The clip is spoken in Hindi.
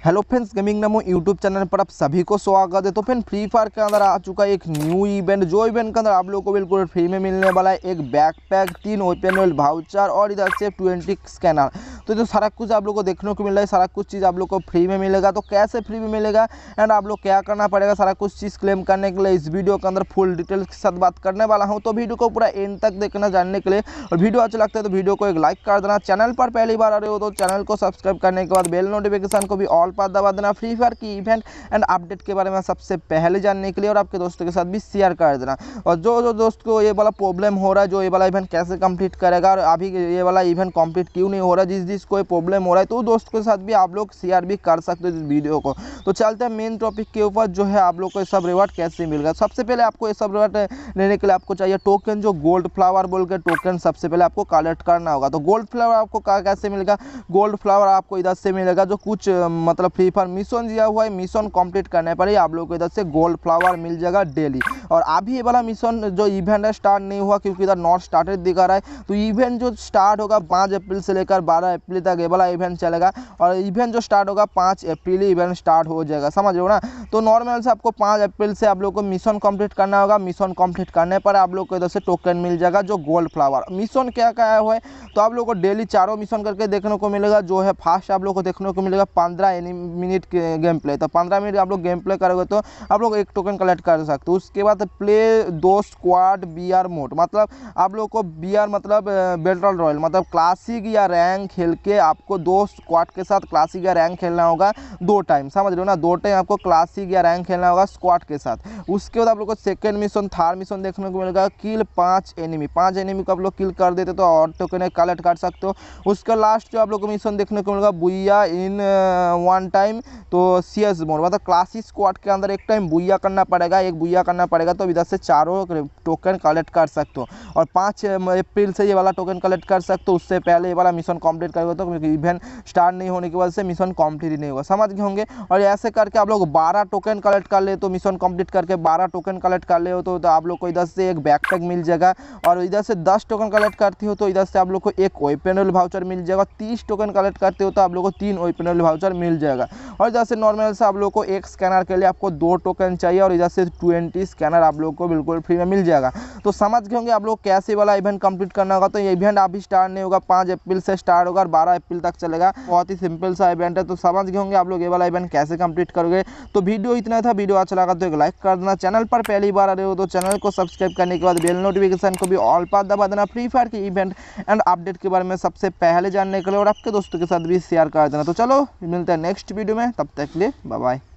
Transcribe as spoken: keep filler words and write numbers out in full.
Hello friends, gaming Namo YouTube channel पर आप सभी को स्वागत है। तो फ्रेंड फ्री फायर के अंदर आ चुका है एक न्यू इवेंट, जो इवेंट के अंदर आप लोगों को बिल्कुल फ्री में मिलने वाला है एक बैकपैक, तीन ओपन वाउचर और इधर से ट्वेंटी स्कैनर। तो जो सारा कुछ आप लोग को देखने को मिल रहा है, सारा कुछ चीज़ आप लोग को फ्री में मिलेगा। तो कैसे फ्री में मिलेगा एंड आप लोग क्या करना पड़ेगा, सारा कुछ चीज़ क्लेम करने के लिए इस वीडियो के अंदर फुल डिटेल्स के साथ बात करने वाला हूँ। तो वीडियो को पूरा एंड तक देखना जानने के लिए, और वीडियो अच्छा लगता है तो वीडियो को एक लाइक कर देना। चैनल पर पहली बार आ रहे हो तो चैनल को सब्सक्राइब करने के बाद बेल नोटिफिकेशन को भी ऑल पर दबा देना। फ्री फायर की इवेंट एंड अपडेट के बारे में सबसे पहले जानने के लिए, और आपके दोस्तों के साथ भी शेयर कर देना। और जो जो दोस्त को ये वाला प्रॉब्लम हो रहा है, जो ये वाला इवेंट कैसे कंप्लीट करेगा और अभी ये वाला इवेंट कंप्लीट क्यों नहीं हो रहा है, जिस जिस को प्रॉब्लम हो रहा है, तो दोस्त के साथ भी आप लोग शेयर भी कर सकते हो इस वीडियो को। तो चलते हैं मेन टॉपिक के ऊपर, जो है आप लोग को ये सब रिवार्ड कैसे मिलेगा। सबसे पहले आपको ये सब रिवार्ड लेने के लिए आपको चाहिए टोकन, जो गोल्ड फ्लावर बोल के टोकन सबसे पहले आपको कलेक्ट करना होगा। तो गोल्ड फ्लावर आपको कैसे मिलेगा, गोल्ड फ्लावर आपको इधर से मिलेगा, जो कुछ मतलब फ्री फायर मिशन दिया हुआ है, मिशन कंप्लीट करने पर ही आप लोग को इधर से गोल्ड फ्लावर मिल जाएगा डेली। और अभी ये वाला मिशन जो इवेंट है स्टार्ट नहीं हुआ, क्योंकि इधर नॉट स्टार्टेड दिखा रहा है। तो इवेंट जो स्टार्ट होगा पाँच अप्रैल से लेकर बारह अप्रैल तक ये वाला इवेंट चलेगा, और इवेंट जो स्टार्ट होगा पाँच अप्रैल इवेंट स्टार्ट हो जाएगा, समझ रहे हो ना। तो नॉर्मल से आपको पाँच अप्रैल से आप लोग को मिशन कंप्लीट करना होगा। मिशन कंप्लीट करने पर आप लोग को इधर से टोकन मिल जाएगा, जो गोल्ड फ्लावर। मिशन क्या क्या है, तो आप लोग को डेली चारों मिशन करके देखने को मिलेगा। जो है फास्ट आप लोग को देखने को मिलेगा पंद्रह मिनट के गेम प्ले। तो पंद्रह मिनट आप लोग गेम प्ले करोगे तो आप लोग एक टोकन कलेक्ट कर सकते हो। उसके बाद प्ले दो स्क्वाड बी आर मोड, मतलब आप लोग को बी आर मतलब बैटल रॉयल, मतलब क्लासिक या रैंक खेल के आपको दो स्क्वाड के साथ क्लासिक या रैंक खेलना होगा दो टाइम, समझ रहे हो ना। दो टाइम आपको क्लासिक या रैंक खेलना होगा स्क्वाड के साथ। उसके बाद आप लोग को सेकेंड मिशन, थर्ड मिशन देखने को मिलेगा किल पाँच एनिमी। पाँच एनिमी को आप लोग किल कर देते तो और टोकन कलेक्ट कर सकते हो। उसका लास्ट जो आप लोग को मिशन देखने को मिलेगा बुइया इन वन टाइम, तो सी एस मोड, मतलब क्लासिक स्क्वाड के अंदर एक टाइम बुइया करना पड़ेगा, एक बुइया करना पड़ेगा तो इधर से चारों टोकन कलेक्ट कर सकते हो। और पाँच अप्रैल से ये वाला टोकन कलेक्ट कर सकते हो। उससे पहले ये वाला मिशन कंप्लीट करोगे तो, क्योंकि इवेंट स्टार्ट नहीं होने की वजह से मिशन कंप्लीट ही नहीं होगा, समझ गए होंगे। और ऐसे करके आप लोग बारह टोकन कलेक्ट कर ले, तो मिशन कंप्लीट करके बारह टोकन कलेक्ट कर ले हो तो, तो आप लोग को इधर से एक बैकपैक मिल जाएगा। और इधर से दस टोकन कलेक्ट करती हो तो इधर से आप लोग को एक ओपन वाउचर मिल जाएगा। तीस टोकन कलेक्ट करते हो तो आप लोग को तीन ओपन वाउचर मिल जाएगा। और इधर से नॉर्मल से आप लोग को एक स्कैनर के लिए आपको दो टोकन चाहिए, और इधर से ट्वेंटी स्कैनर आप लोग को बिल्कुल फ्री में मिल जाएगा। तो समझ गए होंगे आप लोग कैसे वाला इवेंट कंप्लीट करना होगा। तो ये इवेंट अभी स्टार्ट नहीं होगा, पाँच अप्रैल से स्टार्ट होगा और बारह अप्रैल तक चलेगा। बहुत ही सिंपल सा इवेंट है। तो समझ गए होंगे आप लोग ये वाला इवेंट कैसे कंप्लीट करोगे। तो वीडियो इतना था, वीडियो अच्छा लगा तो एक लाइक कर देना। चैनल पर पहली बार आ रहे हो तो चैनल को सब्सक्राइब करने के बाद बेल नोटिफिकेशन को भी ऑल पर दबा देना। फ्री फायर की इवेंट एंड अपडेट के बारे में सबसे पहले जानने के लिए, और आपके दोस्तों के साथ भी शेयर कर देना। तो चलो मिलते हैं नेक्स्ट वीडियो में, तब तक के लिए बाय बाय।